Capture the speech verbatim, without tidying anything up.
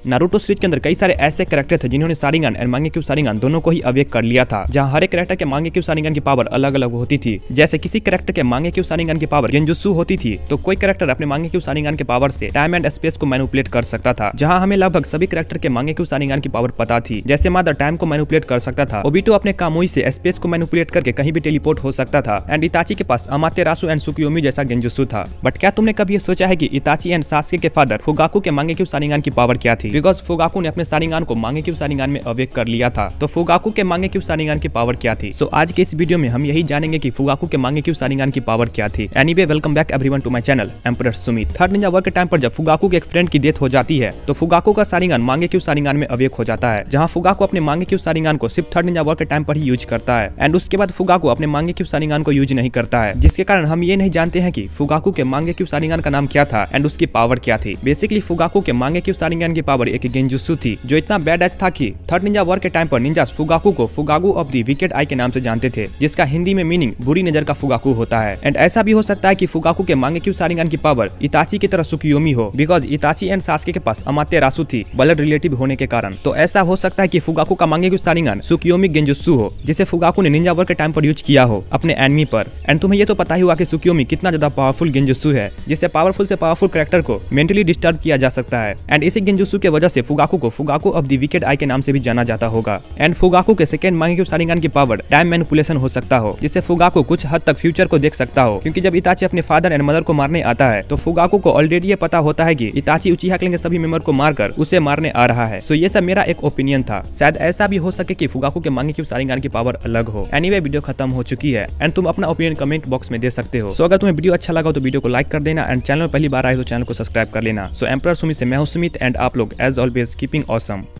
Naruto series के अंदर कई सारे ऐसे कैरेक्टर थे जिन्होंने शारिंगन और मांगेक्यू शारिंगन दोनों को ही अवेक कर लिया था, जहां हर एक कैरेक्टर के मांगेक्यू शारिंगन की पावर अलग अलग होती थी। जैसे किसी कैरेक्टर के मांगेक्यू शारिंगन की पावर गेंजुत्सु होती थी, तो कोई कैरेक्टर अपने मांगेक्यू शारिंगन के पावर से टाइम एंड स्पेस को मैनिपुलेट कर सकता था, जहां हमें लगभग सभी कैरेक्टर के मांगेक्यू शारिंगन की पावर पता थी। जैसे मादर टाइम को मैनिपुलेट कर सकता था, ओबिटो अपने कामुई से स्पेस को मैनिपुलेट करके कहीं भी टेलीपोर्ट हो सकता था, एंड इताची के पास अमातेरासु एंड सुकियोमी जैसा गेंजुत्सु था। बट क्या तुमने कभी ये सोचा है कि इताची एंड सास्के के फादर फुगाकू के मांगेक्यू शारिंगन की पावर क्या थी? बिकॉज फुगाकू ने अपने शारिंगन को मांगेक्यू शारिंगन में अवेक कर लिया था, तो फुगाकू के मांगेक्यू शारिंगन की पावर क्या थी? सो so, आज के इस वीडियो में हम यही जानेंगे कि फुगाकू के मांगेक्यू शारिंगन की पावर क्या थी। Anyway, welcome back everyone to my channel emperor Sumit. Third ninja war के टाइम पर जब फुगाकू के एक फ्रेंड की डेथ हो जाती है, तो फुगाकू का शारिंगन मांगेक्यू शारिंगन में अवेक हो जाता है, जहां फुगाकू अपने मांगेक्यू शारिंगन को सिर्फ थर्ड निंजा वॉर के टाइम पर ही यूज करता है, एंड उसके बाद फुगाकू अपने मांगेक्यू शारिंगन को यूज नहीं करता है, जिसके कारण हम ये नहीं जानते हैं कि फुगाकू के मांगेक्यू शारिंगन का नाम क्या था एंड उसकी पावर क्या थी। बेसिकली फुगाकू के मांगेक्यू शारिंगन की पावर एक गेंजुत्सु थी, जो इतना बैड एज था कि थर्ड निंजा वॉर के टाइम पर निंजास फुगाकू को Fugaku of the wicked eye के नाम से जानते थे, जिसका हिंदी में मीनिंग बुरी नजर का फुगाकू होता है। एंड ऐसा भी हो सकता है कि फुगाकू के मांगेक्यू शारिंगन की पावर इताची की तरह सुकियोमी हो, बिकॉज इताची एंड सास्के के पास अमातेरासु थी ब्लड रिलेटिव होने के कारण। तो ऐसा हो सकता है कि फुगाकू का मांगेक्यू शारिंगन सुकियोमी गेंजुत्सु हो, जिसे फुगाकू ने निंजा वॉर के टाइम पर यूज किया हो अपने एनिमी पर। एंड तुम्हें ये तो पता ही हुआ कि सुकियोमी कितना ज्यादा पावरफुल गेंजुत्सु है, जिससे पावरफुल से पावरफुल कैरेक्टर को मेंटली डिस्टर्ब किया जा सकता है। एंड इसी गेंजुत्सु के वजह से फुगाकू को Fugaku of the wicked eye के नाम से भी जाना जाता होगा। एंड फुगाकू के सेकंड मांगेक्यू शारिंगन की पावर टाइम मैनिपुलेशन हो सकता हो, जिससे फुगाकू कुछ हद तक फ्यूचर को देख सकता हो, क्योंकि जब इताची अपने फादर एंड मदर को मारने आता है, तो फुगाकू को ऑलरेडी ये पता होता है कि इताची उचिहा क्लैन के सभी मेंबर को मारकर उसे मारने आ रहा है। सो ये सब मेरा एक ओपिनियन था, शायद ऐसा भी हो सके कि फुगाकू के मांगेक्यू शारिंगन की पावर अलग हो। एनीवे, वीडियो खत्म हो चुकी है एंड तुम अपना ओपिनियन कमेंट बॉक्स में दे सकते हो। सो अगर तुम्हें वीडियो अच्छा लगा तो वीडियो को लाइक कर देना, एंड चैनल पहली बार आए तो चैनल को सब्सक्राइब कर लेना। सो एम्परर सुमित से मैं हूं सुमित, एंड आप लोग एज ऑलवेज कीपिंग ऑसम।